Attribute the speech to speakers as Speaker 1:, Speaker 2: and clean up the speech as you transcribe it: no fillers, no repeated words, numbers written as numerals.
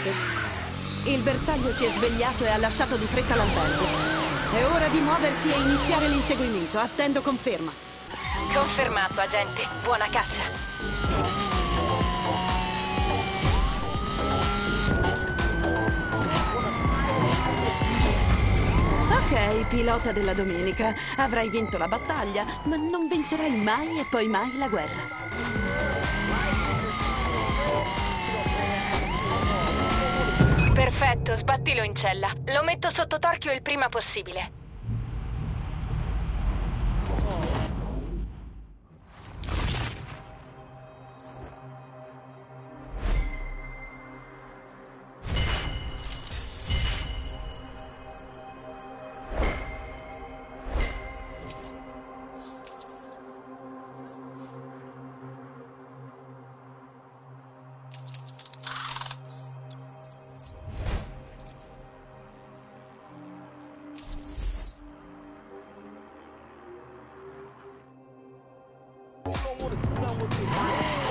Speaker 1: Peters. Il bersaglio si è svegliato e ha lasciato di fretta l'albergo. È ora di muoversi e iniziare l'inseguimento. Attendo conferma.
Speaker 2: Confermato, agente. Buona caccia.
Speaker 1: Ok, pilota della domenica. Avrai vinto la battaglia, ma non vincerai mai e poi mai la guerra.
Speaker 2: Perfetto, sbattilo in cella. Lo metto sotto torchio il prima possibile.
Speaker 3: Don't know what to do.